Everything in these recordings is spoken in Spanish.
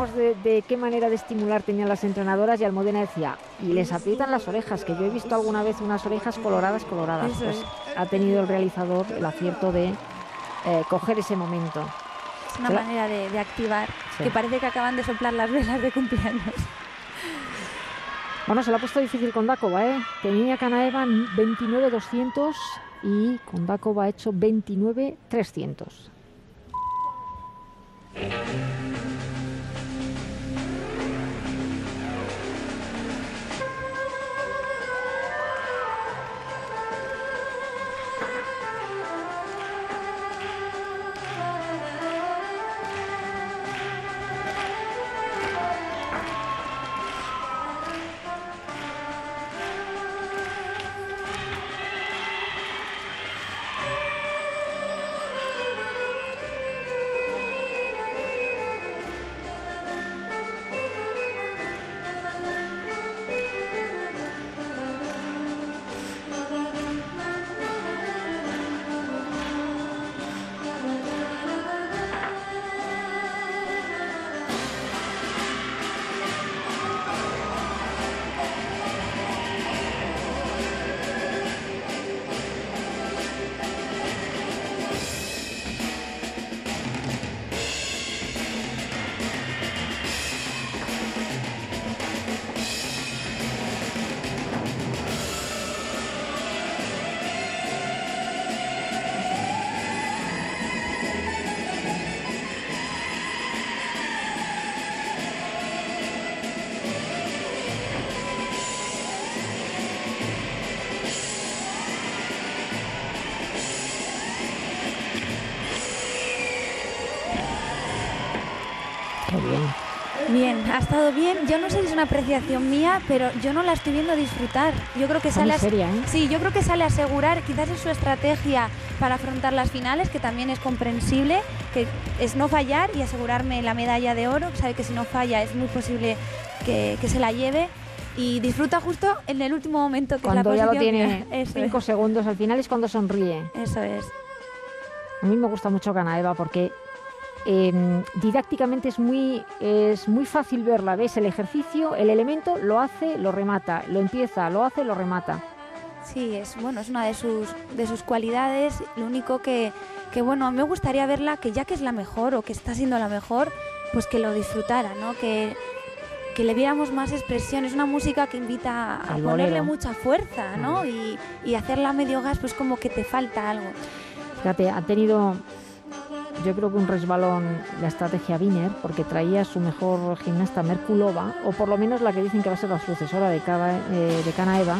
preguntabas de qué manera de estimular tenían las entrenadoras y Almudena decía, y les aprietan las orejas, que yo he visto alguna vez unas orejas coloradas. Eso Pues es. ha tenido el realizador el acierto de coger ese momento. Es una manera de activar, sí, que parece que acaban de soplar las velas de cumpleaños. Bueno, se la ha puesto difícil con Dácova, ¿eh? Tenía Kanaeva 29.200 y con Dácova ha hecho 29.300. Bien, ha estado bien. Yo no sé si es una apreciación mía, pero yo no la estoy viendo disfrutar. Yo creo que sale seria, ¿eh? Sí, yo creo que sale a asegurar, quizás es su estrategia para afrontar las finales, que también es comprensible, que es no fallar y asegurarme la medalla de oro. Sabe que si no falla es muy posible que se la lleve. Y disfruta justo en el último momento, que cuando es la posición. Cuando ya lo tiene 5 segundos, al final es cuando sonríe. Eso es. A mí me gusta mucho Kanaeva porque didácticamente es muy fácil verla. Ves el ejercicio, el elemento, lo hace, lo remata, lo empieza, lo hace, lo remata. Sí, es una de sus cualidades. Lo único que bueno, me gustaría verla, que ya que es la mejor o que está siendo la mejor, pues que lo disfrutara, ¿no? Que le viéramos más expresión. Es una música que invita a ponerle mucha fuerza, ¿no? Y hacerla a medio gas, pues como que te falta algo. Fíjate, ha tenido, yo creo que un resbalón la estrategia Wiener, porque traía a su mejor gimnasta Merkulova, o por lo menos la que dicen que va a ser la sucesora de Kanaeva,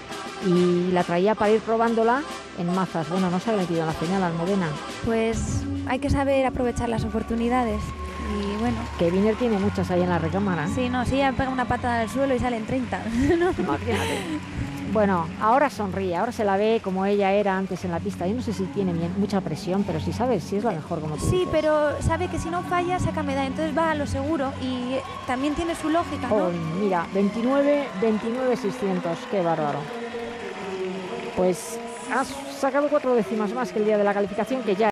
y la traía para ir probándola en mazas. Bueno, no se ha metido en la final, Almudena. Pues hay que saber aprovechar las oportunidades. Y bueno, que Wiener tiene muchas ahí en la recámara. Sí, no, si ella pega una patada al suelo y salen 30. ¿No? Imagínate. Bueno, ahora sonríe, ahora se la ve como ella era antes en la pista. Yo no sé si tiene mucha presión, pero sí sabes, sí es la mejor, como tú dices. Sí, pero sabe que si no falla saca medalla, entonces va a lo seguro y también tiene su lógica, ¿no? Oh, mira, 29.600, qué bárbaro. Pues has sacado 4 décimas más que el día de la calificación, que ya